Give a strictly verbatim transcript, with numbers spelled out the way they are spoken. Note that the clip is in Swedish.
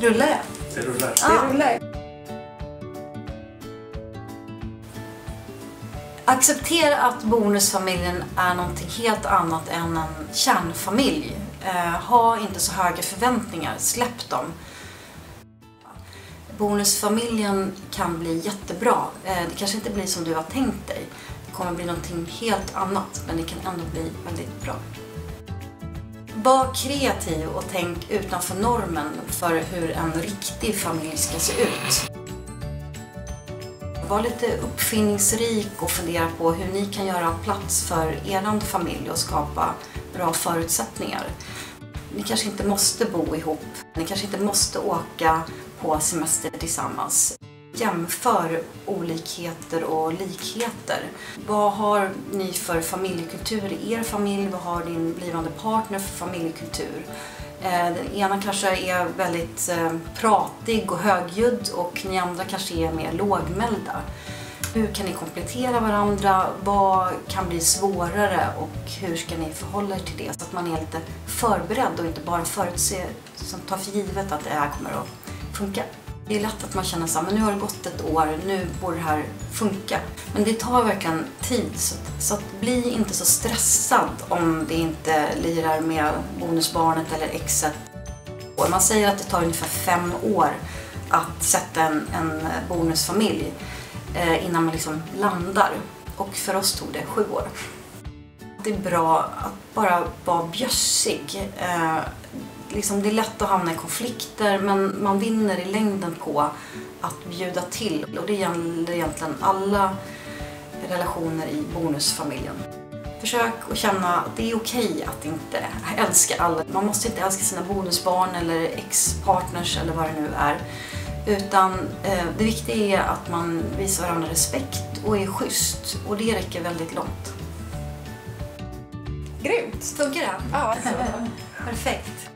Rullar det? Det rullar. Ah. Det rullar. Acceptera att bonusfamiljen är någonting helt annat än en kärnfamilj. Eh, ha inte så höga förväntningar, släpp dem. Bonusfamiljen kan bli jättebra. Eh, det kanske inte blir som du har tänkt dig. Det kommer bli någonting helt annat, men det kan ändå bli väldigt bra. Var kreativ och tänk utanför normen för hur en riktig familj ska se ut. Var lite uppfinningsrik och fundera på hur ni kan göra plats för er familj och skapa bra förutsättningar. Ni kanske inte måste bo ihop. Ni kanske inte måste åka på semester tillsammans. Jämför olikheter och likheter. Vad har ni för familjekultur i er familj? Vad har din blivande partner för familjekultur? Den ena kanske är väldigt pratig och högljudd och ni andra kanske är mer lågmälda. Hur kan ni komplettera varandra? Vad kan bli svårare och hur ska ni förhålla er till det? Så att man är lite förberedd och inte bara förutser, som tar för givet att det här kommer att funka. Det är lätt att man känner så här, men nu har det gått ett år, nu borde det här funka. Men det tar verkligen tid, så att, så att bli inte så stressad om det inte lirar med bonusbarnet eller exet. Och man säger att det tar ungefär fem år att sätta en, en bonusfamilj eh, innan man liksom landar. Och för oss tog det sju år. Det är bra att bara vara bjössig. Eh, liksom det är lätt att hamna i konflikter, men man vinner i längden på att bjuda till. Och det gäller egentligen alla relationer i bonusfamiljen. Försök att känna att det är okej att inte älska alla. Man måste inte älska sina bonusbarn eller ex-partners eller vad det nu är. Utan eh, det viktiga är att man visar varandra respekt och är schysst. Och det räcker väldigt långt. Grymt! Funkar det? Ja, alltså. Perfekt.